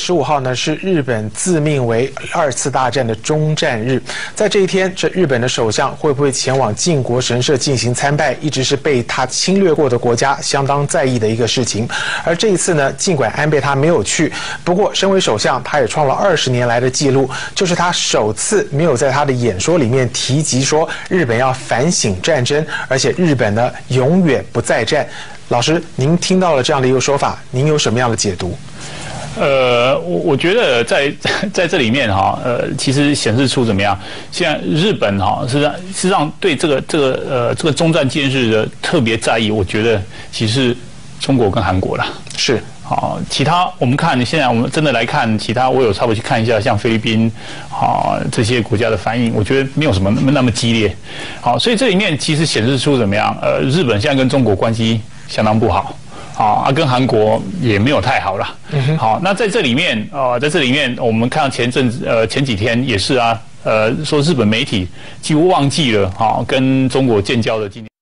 15号呢是日本自命为2次大战的终战日，在这一天，这日本的首相会不会前往靖国神社进行参拜，一直是被他侵略过的国家相当在意的一个事情。而这一次呢，尽管安倍他没有去，不过身为首相，他也创了20年来的记录，就是他首次没有在他的演说里面提及说日本要反省战争，而且日本呢永远不再战。老师，您听到了这样的一个说法，您有什么样的解读？ 我觉得在这里面哈，其实显示出怎么样？现在日本哈，实际上对这个终战纪念日的特别在意，我觉得其实中国跟韩国啦。 是。 好，其他我们看，现在我们真的来看其他，我有稍微去看一下，像菲律宾，这些国家的反应，我觉得没有什么那么激烈。好，所以这里面其实显示出怎么样？日本现在跟中国关系相当不好。跟韩国也没有太好了。好，那在这里面，我们看到前几天也是啊，说日本媒体几乎忘记了跟中国建交的纪念。